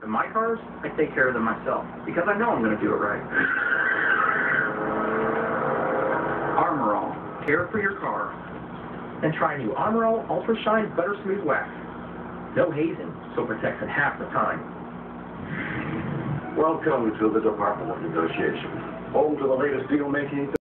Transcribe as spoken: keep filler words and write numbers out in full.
to my cars, I take care of them myself, because I know I'm going to do it right. Armor All. Care for your car. And try new Armor All Ultra Shine Better Smooth Wax. No hazing, so it protects in half the time. Welcome to the Department of Negotiation, home to the latest deal-making